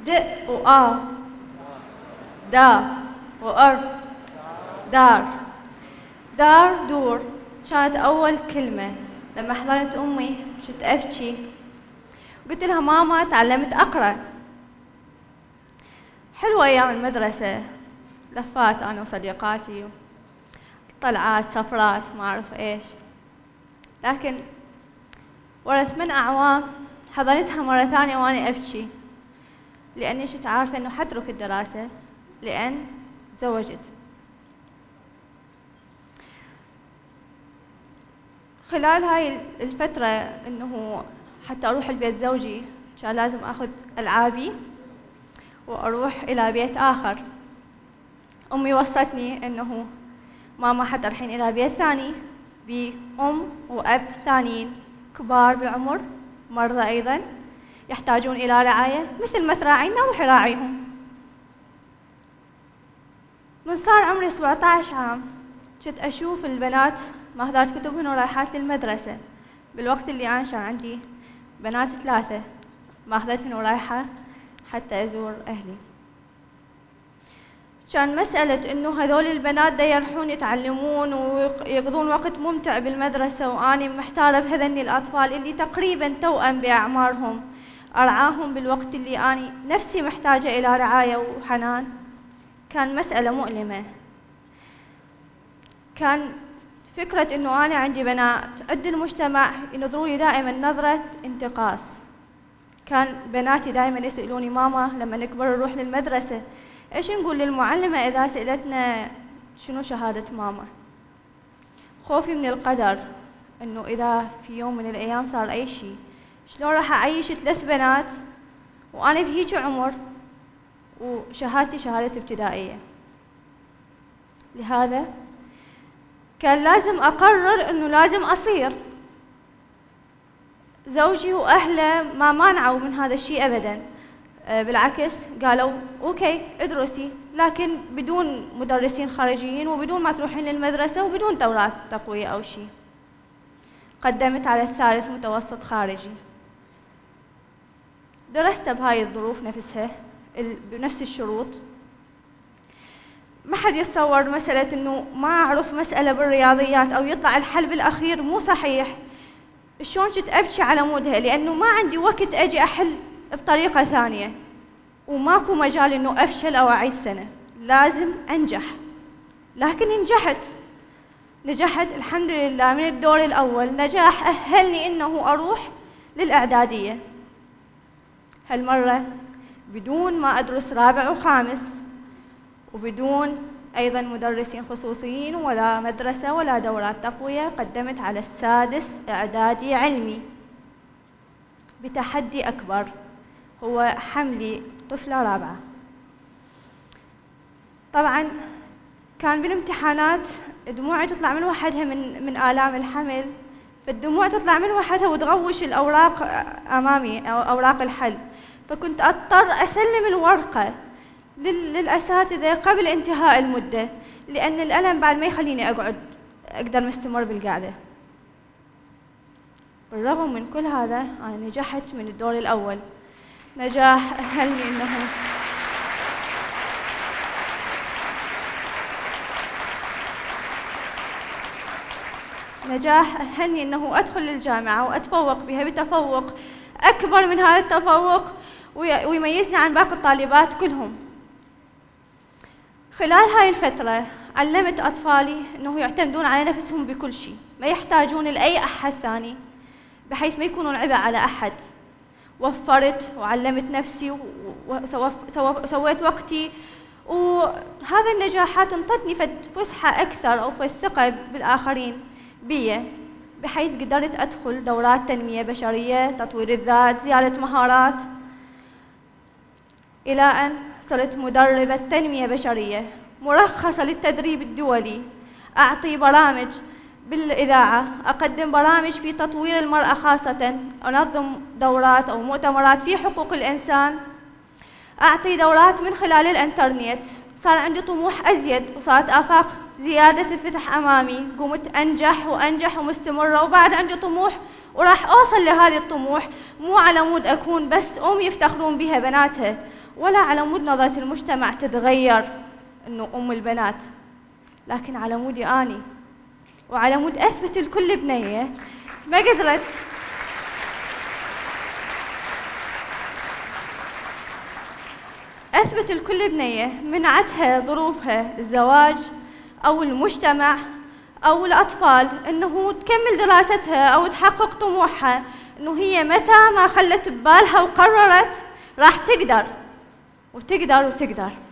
د وآ، دا وأر، دار. دار دور كانت أول كلمة. لما حضنت أمي كنت أبكي، قلت لها ماما تعلمت أقرأ. حلوة أيام المدرسة، لفات أنا وصديقاتي، طلعات سفرات ما أعرف إيش. لكن ورا 8 أعوام حضنتها مرة ثانية وأنا أبكي، لأني كنت عارفة إنه حترك الدراسة لأن تزوجت. خلال هاي الفترة إنه حتى أروح البيت زوجي كان لازم أخذ ألعابي وأروح إلى بيت آخر. أمي وصتني إنه ماما حتروحين إلى بيت ثاني بأم وأب ثانيين كبار بالعمر، مرضى أيضاً يحتاجون إلى رعاية مثل ما تراعينا وحراعيهم. من صار عمري 17 عام كنت أشوف البنات ماخذات كتبهن ورايحات للمدرسة، بالوقت اللي أنا كان عندي بنات 3 ماخذتهن ورايحة حتى أزور أهلي. كان مسألة إنه هذول البنات دا يروحون يتعلمون ويقضون وقت ممتع بالمدرسة، وأنا محتارة بهذني الأطفال اللي تقريباً توأم بأعمارهم، أرعاهم بالوقت اللي أنا نفسي محتاجة إلى رعاية وحنان. كان مسألة مؤلمة. كان فكرة إنه أنا عندي بنات عند المجتمع ينظروا لي دائماً نظرة انتقاص. كان بناتي دائماً يسألوني ماما لما نكبر نروح للمدرسة إيش نقول للمعلمة إذا سألتنا شنو شهادة ماما؟ خوفي من القدر إنه إذا في يوم من الأيام صار أي شيء شلون راح أعيش 3 بنات وأنا بهيك عمر وشهادتي شهادة ابتدائية. لهذا كان لازم أقرر إنه لازم أصير. زوجي وأهله ما مانعوا من هذا الشيء أبداً، بالعكس قالوا أوكي ادرسي، لكن بدون مدرسين خارجيين وبدون ما تروحين للمدرسة وبدون دورات تقوية أو شيء. قدمت على الثالث متوسط خارجي، درست بهاي الظروف نفسها بنفس الشروط. ما حد يتصور مسألة إنه ما أعرف مسألة بالرياضيات أو يطلع الحل بالأخير مو صحيح. شلون كنت أبكي على مودها، لأنه ما عندي وقت أجي أحل بطريقة ثانية، وماكو مجال إنه أفشل أو أعيد سنة، لازم أنجح. لكن نجحت الحمد لله من الدور الأول. نجاح أهلني إنه أروح للإعدادية، هالمرة بدون ما أدرس رابع وخامس، وبدون أيضاً مدرسين خصوصيين ولا مدرسة ولا دورات تقوية. قدمت على السادس إعدادي علمي بتحدي أكبر، هو حملي طفلة رابعة. طبعاً كان بالامتحانات دموعي تطلع من وحدها من آلام الحمل، فالدموع تطلع من وحدها وتغوش الأوراق أمامي أو أوراق الحل، فكنت أضطر أسلم الورقة للأساتذة قبل انتهاء المدة، لأن الألم بعد ما يخليني أقدر مستمر بالقعدة. بالرغم من كل هذا أنا نجحت من الدور الأول. نجاح أهلني إنه أدخل للجامعة وأتفوق بها بتفوق أكبر من هذا التفوق ويميزني عن باقي الطالبات كلهم. خلال هاي الفترة علمت أطفالي إنه يعتمدون على نفسهم بكل شيء، ما يحتاجون لأي أحد ثاني، بحيث ما يكونون عبء على أحد. وفرت وعلمت نفسي وسويت وقتي، وهذا النجاحات انطتني فسحة أكثر أو الثقة بالآخرين بي، بحيث قدرت أدخل دورات تنمية بشرية، تطوير الذات، زيادة مهارات، إلى أن صرت مدربة تنمية بشرية مرخصة للتدريب الدولي. أعطي برامج بالإذاعة، أقدم برامج في تطوير المرأة خاصة، أنظم دورات أو مؤتمرات في حقوق الإنسان، أعطي دورات من خلال الإنترنت. صار عندي طموح أزيد وصارت آفاق زيادة تنفتح أمامي، قمت أنجح ومستمرة، وبعد عندي طموح وراح أوصل لهذه الطموح، مو على مود أكون بس أم يفتخرون بها بناتها ولا على مود نظرة المجتمع تتغير إنه أم البنات، لكن على مودي أني، وعلى مود أثبت لكل بنية ما قدرت أثبت لكل بنية منعتها ظروفها الزواج أو المجتمع أو الأطفال إنه تكمل دراستها أو تحقق طموحها، إنه هي متى ما خلت ببالها وقررت راح تقدر وتقدر وتقدر.